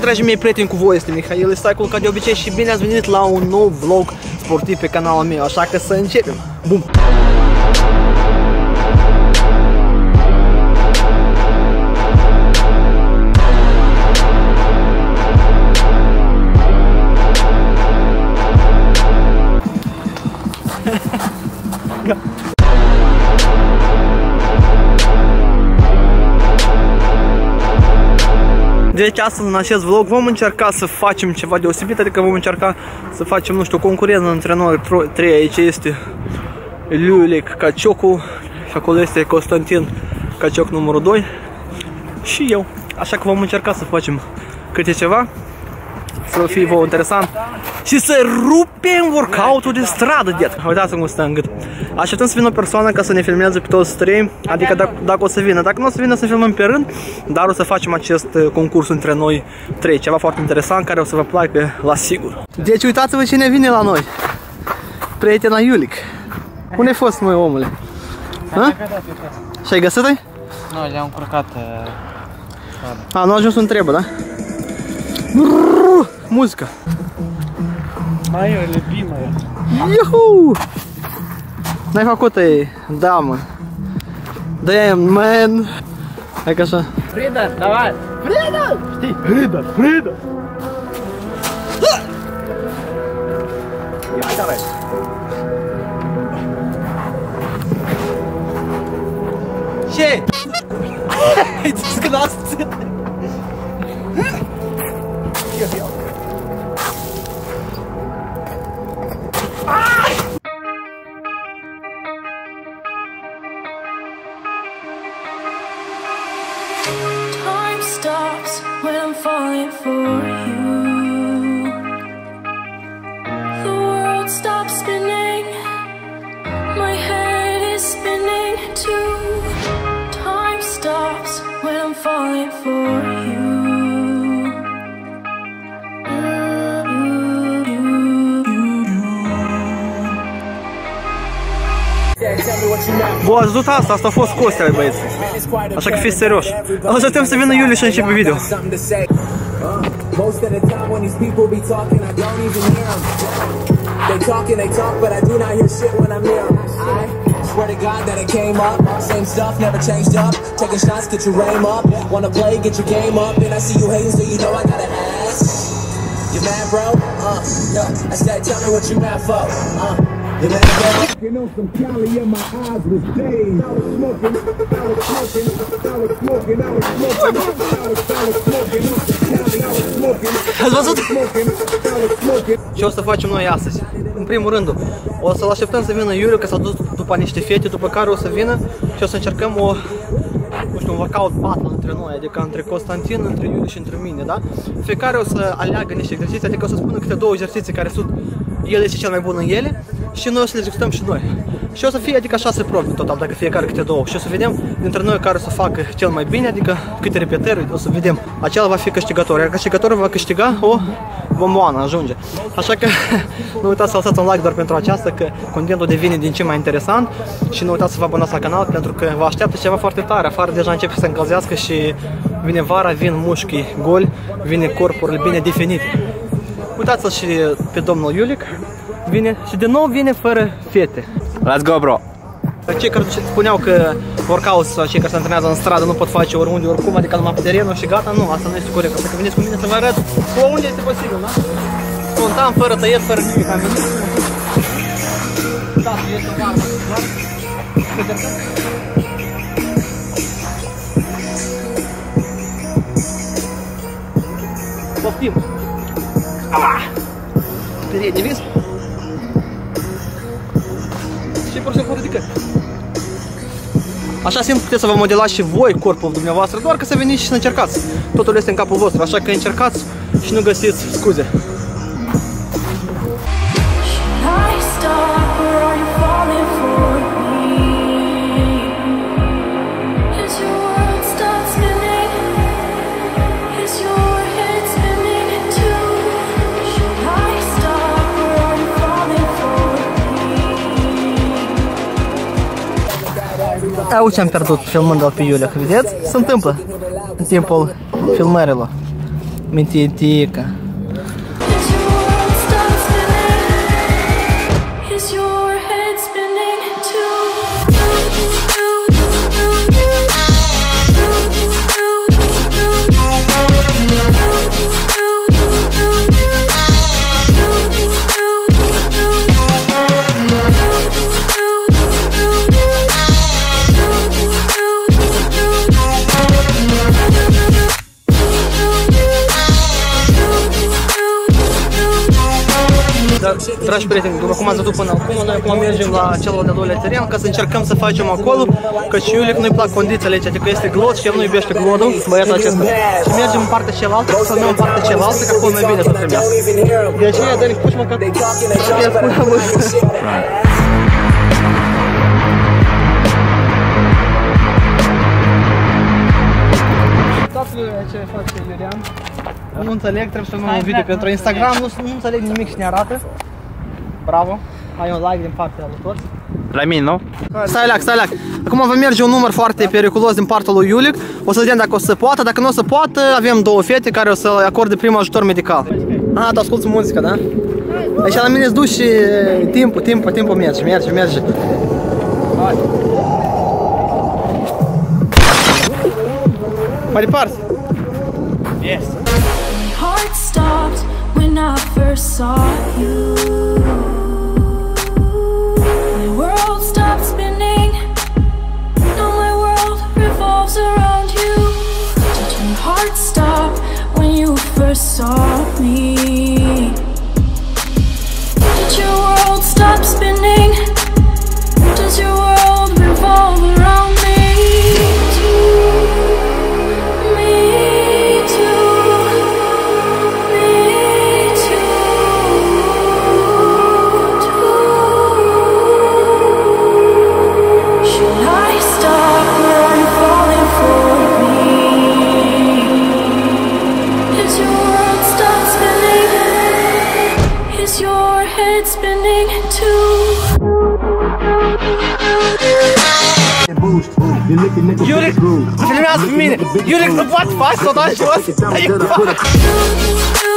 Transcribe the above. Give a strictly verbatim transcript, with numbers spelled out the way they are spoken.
dragii mei prieteni, cu voi este Mihail Cycle, ca de obicei, și bine ați venit la un nou vlog sportiv pe canalul meu, așa că să începem! Bum! Deci astăzi în acest vlog vom încerca să facem ceva deosebit, adică vom încerca să facem, nu știu, concurență între noi trei. Aici este Iulic Caciocu și acolo este Constantin Cacioc numărul doi și eu. Așa că vom încerca să facem câte ceva, să fie vouă interesant și să rupem workout-ul de stradă, diet. Uitați-mă cum stă în gât. Așteptăm să vină o persoană ca să ne filmeze pe toți trei, adică dacă, dacă o să vină. Dacă nu o să vină, să filmăm pe rând, dar o să facem acest concurs între noi trei. Ceva foarte interesant care o să vă placă la sigur. Deci uitați-vă cine vine la noi. Prietena Iulic. Unde ai fost, măi, omule? Și-ai găsit-i? Nu, le-am încurcat. A, nu a ajuns un trebuie, da? Muzica. Mai e любимая. Iuhu! N-ai făcut-i? Da, mă. Damn, man. Hai că așa. Frida, давай! Frida! Știi? Frida, Frida! Ia, давай. Ce? Ai zis că n-ați ținut? Time stops when I'm falling for you. The world stops spinning. My head is spinning too. Time stops when I'm falling for you. Bă, ați văzut asta? Asta a fost Costea, băieți. Așa că fiți serioși. O să așteptăm să vină Iulie și începe video. Swear to God that it came up, same stuff, never changed up. Taking shots, get your aim up. Wanna play, get your game up. And I see you hating, so you know I gotta ask. You mad, bro? Uh, yeah. I said, tell me what you mad for. Uh, you mad, bro? You know some Cali in my eyes was dazed. I was smoking, I was smoking, I was smoking, I was smoking, I was smoking, I was smoking. Ați văzut? Ce o să facem noi astăzi? În primul rând, o să-l așteptăm să vină Iuliu, că s-a dus după niște fete, după care o să vină și o să încercăm o, nu știu, un workout battle între noi, adică între Constantin, între Iuliu și între mine, da? Fiecare o să aleagă niște exerciții, adică o să spună câte două exerciții care sunt, el este cel mai bun în ele și noi o să le executăm și noi. Și o să fie, adică, șase probe în total, dacă fiecare câte două. Și o să vedem dintre noi care o să facă cel mai bine, adică câte repetări, o să vedem. Acela va fi câștigător, iar câștigătorul va câștiga o bomboană, ajunge. Așa că nu uitați să lăsați un like doar pentru aceasta, că contentul devine din ce mai interesant. Și nu uitați să vă abonați la canal, pentru că vă așteaptă ceva foarte tare. Afară deja începe să încălzească și vine vara, vin mușchii goli, vine corpurile bine definite. Uitați-l și pe domnul Iulic, vine și de nou vine fără fete. Let's go, bro! Cei care spuneau că workout sau cei care se antrenează în stradă nu pot face oriunde, oricum, adică numai pe terenul și gata, nu, asta nu este corect. Așa că veniți cu mine să vă arăt oriunde este posibil, da? Spontan, fără tăiet, fără nimic, am venit. Da, este o vară, doar. Poftim! Передний вес. Și pur și simplu ridică. Așa simplu puteți să vă modelați și voi corpul dumneavoastră, doar că să veniți și să încercați. Totul este în capul vostru, așa că încercați și nu găsiți scuze. Au ce am pierdut filmând-l pe Iulia, că vedeți? Se întâmplă în timpul filmărilor. Mintitica. Is your head spinning too? Dragi prieteni, după cum ați văzut până acum, noi acum mergem la celălalt de-al doilea teren ca să încercăm să facem acolo, căci Iulic nu-i plac condițiile aici, adică este glod și el nu iubește glodul, băiatul acesta. Și mergem în partea cealaltă, să filmăm în partea cealaltă, că acolo mai bine să filmească. De aceea, Danic, puși mă că să-i spunea mă. Uitați-vă ce face Iulian. Nu înțeleg, trebuie să filmăm un video pentru Instagram, nu, nu înțeleg nimic și ne arată. Bravo, ai un like din partea lui toți. La mine, nu? Stai lac, stai lac. Acum va merge un număr foarte periculos din partea lui Iulic. O să vedem dacă o să poată, dacă nu o să poată, avem două fete care o să acorde primul ajutor medical. Ah, tu asculti muzica, da? Aici la mine îți duci și timpul, timpul, timpul merge, merge, merge. Mai departe. Yes. Heart stopped when I first saw you. My world stopped spinning. Now my world revolves around you. Did your heart stop when you first saw me? Did your world stop spinning? Does your world revolve around me? Iulic, filmează pe mine! Iulic, nu poate face, s-o dat jos!